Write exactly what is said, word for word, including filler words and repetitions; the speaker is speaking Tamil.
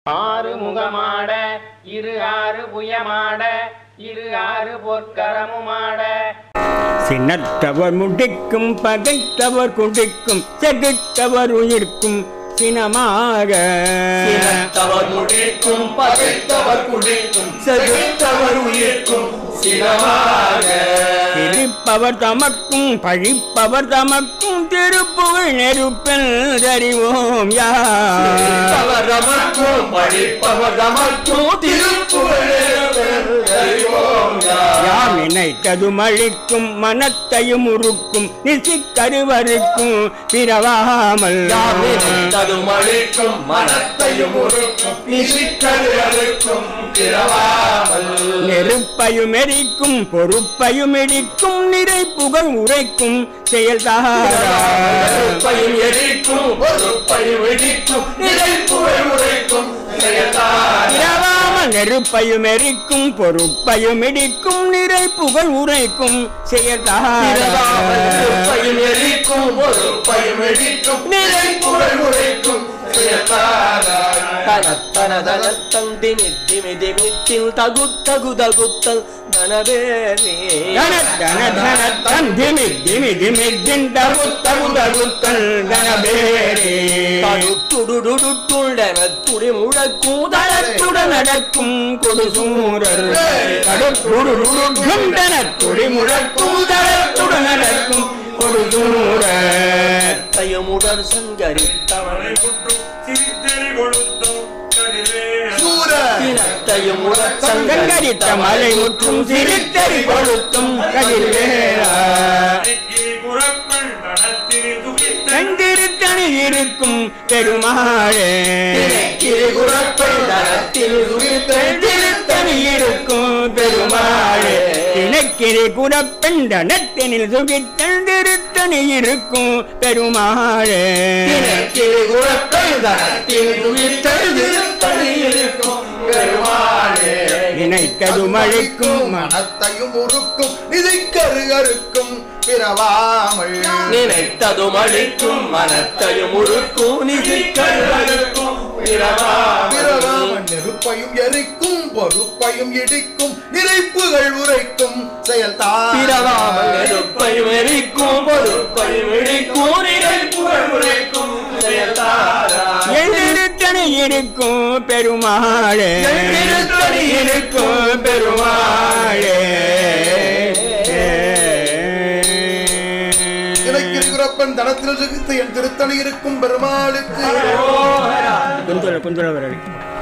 ஆறு முகமாட இரு ஆறு புயமாட இரு ஆறு பொற்கரமுமாட சினத்தவர் முடிக்கும் பகைத்தவர் குடிக்கும் செகுத்தவர் உயிர்க்கும் சினமாக சினத்தவர் முடிக்கும் பகைத்தவர் குடிக்கும் செகுத்தவர் உயிர்க்கும் சினமாக சிரிப்பவர் தமக்கும் பழிப்பவர் தமக்கும் திருப்புகழ் நெருப்பில் அறிவோம் யார் தமக்கும் பழிப்பவர் தமக்கும் திருப்புகழ் அறிவோம் யார் நினைத்ததும் அழிக்கும் மனத்தையும் உருக்கும் நிசிக்கருவருக்கும் பிறவாமல் நினைத்ததும் அழிக்கும் மனத்தையும் உருக்கும் நிசிக்கருவருக்கும் பிறவாமல் நெருப்பையும் எரிக்கும் பொறுப்பையும் இடிக்கும் நிறை புகழ் உரைக்கும் செயல்தாரையும் எரிக்கும் பொறுப்பையும் இடிக்கும் நிறை புகழ் உரைக்கும் செயல்தாராமல் நெருப்பையும் எரிக்கும் பொறுப்பையும் இடிக்கும் நிறை புகழ் உரைக்கும் செயல்தாரையும் எரிக்கும் பொறுப்பையும் இடிக்கும் நிறை புகழ் உரைக்கும் தகுத்தகுதகுத்தல் தனவேரி துடி முழக்கும் தளத்துடன் நடக்கும் கொடுசூரர் துடி முழக்கும் தளத்துடன் நடக்கும் கொடுசூரர் தயமுடர் சங்கரித்தவனை சங்கரித்த மலை முற்றும் சிரித்தறி கொளுத்தும் கதிர்வேலா சங்கிருத்தனி இருக்கும் பெருமாளே திருத்தனி இருக்கும் பெருமாளே தினக்கிரி குரப்பெண் தனத்தினில் சுகித்தன் திருத்தனி இருக்கும் பெருமாளே குரப்பெண் தனத்தில் சுகித்தன் திருத்தனி இருக்கும் பெருமாளே நினைத்ததும் அழிக்கும் மனத்தையும் உருக்கும் நிதிக்கரு அறுக்கும் பிறவாமல் நினைத்ததும் அழிக்கும் மனத்தையும் உருக்கும் நிதிக்கரு அறுக்கும் பிறவாமல் நெருப்பையும் எரிக்கும் பொறுப்பையும் இடிக்கும் நிறைப்புகள் உரைக்கும் செயல்தான் பிறவாமல் நெருப்பையும் எரிக்கும் பொறுப்பையும் இடிக்கும் நிறைப்புகள் உரைக்கும் எழுத்தனை இருக்கும் பெருமாளே இருக்கும் பெருமாளே இலக்கிரப்பன் தனத்தில் சுகித்து என் திருத்தணி இருக்கும் பெருமாளுக்கு குந்தல குந்தல